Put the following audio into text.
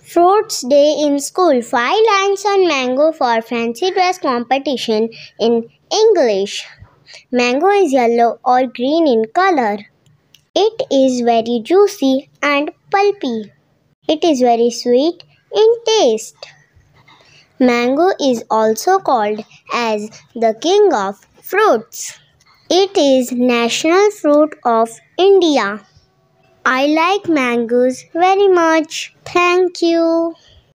Fruits Day in school. 5 lines on mango for fancy dress competition in English. Mango is yellow or green in color. It is very juicy and pulpy. It is very sweet in taste. Mango is also called as the king of fruits. It is national fruit of India. I like mangoes very much. Thank you.